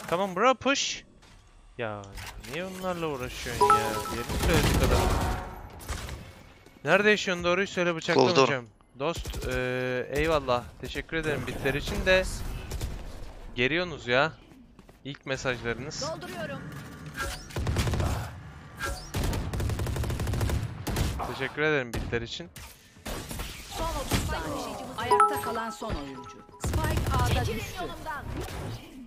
Come on bro, push. Ya niye onlarla uğraşıyorsun ya? Yerini söyledik adam. Nerede yaşıyorsun, doğruyu söyle, bıçaklamayacağım. Dost eyvallah. Teşekkür ederim bitler için de. Geriyorsunuz ya. İlk mesajlarınız. Dolduruyorum. Teşekkür ederim bitler için. Son 30 saniye. Ayakta kalan son oyuncu. Spike A'da düştü. Yolumdan.